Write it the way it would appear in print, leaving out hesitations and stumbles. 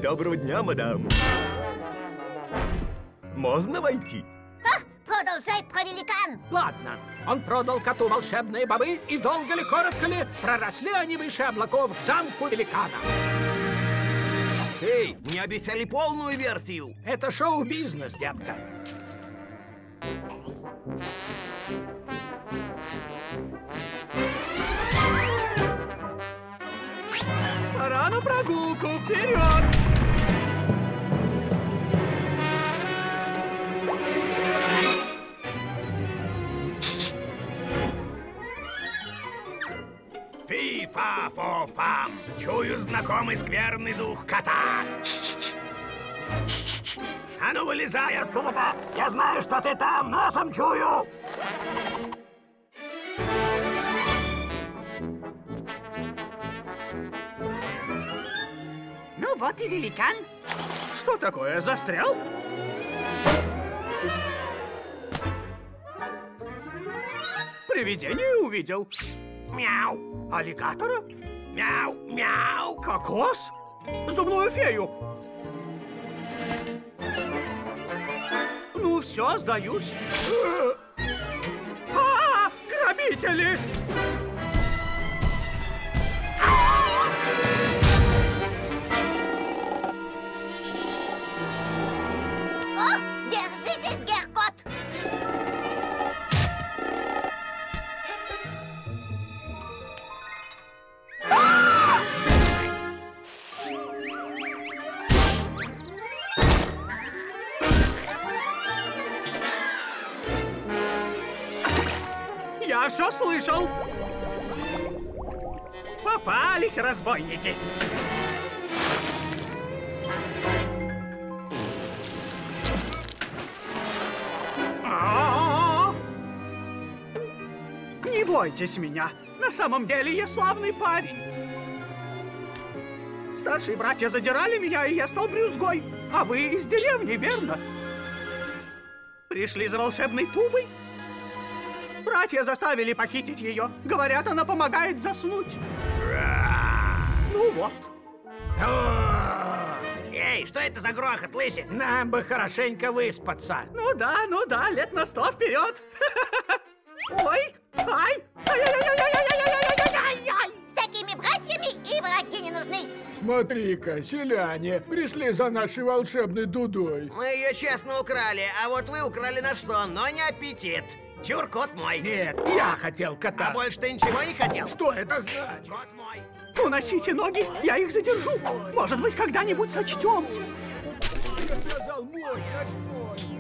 Доброго дня, мадам. Можно войти? Продолжай про великан. Ладно, он продал коту волшебные бобы, и долго ли, коротко ли, проросли они выше облаков к замку великана. Эй, мне обещали полную версию. Это шоу-бизнес, детка. Пора на прогулку, вперед! Фи-фа-фо-фам! Чую знакомый скверный дух кота! А ну, вылезай оттуда! Я знаю, что ты там, носом чую! Ну вот и великан. Что такое, застрял? Привидение увидел. Мяу! Аллигатора? Мяу! Мяу! Кокос? Зубную фею? Ну все, сдаюсь. Грабители! О, держитесь, Геркот. Я все слышал. Попались разбойники. Не бойтесь меня. На самом деле я славный парень. Старшие братья задирали меня, и я стал брюзгой. А вы из деревни, верно? Пришли за волшебной тубой? Братья заставили похитить ее. Говорят, она помогает заснуть. Ну вот. Эй, что это за грохот, лысик? Нам бы хорошенько выспаться. Ну да, лет на 100 вперед. Ой, ай, ай-яй-яй-яй-яй-яй-яй-яй-яй. С такими братьями и враги не нужны. Смотри-ка, селяне пришли за нашей волшебной дудой. Мы ее честно украли, а вот вы украли наш сон, но не аппетит. Чур, кот мой. Нет, я хотел кота. А больше ты ничего не хотел? Что это значит? Кот мой. Уносите ноги, я их задержу. Может быть, когда-нибудь сочтемся. Я сказал мой, наш мой.